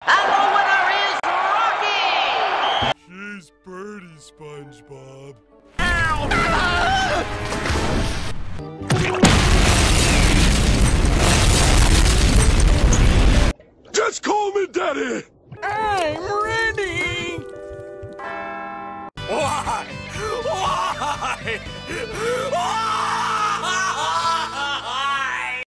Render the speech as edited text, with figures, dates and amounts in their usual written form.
And the winner is Rocky! She's Birdie, SpongeBob. Ow! Just call me Daddy! I'm ready! Why? Why? Why?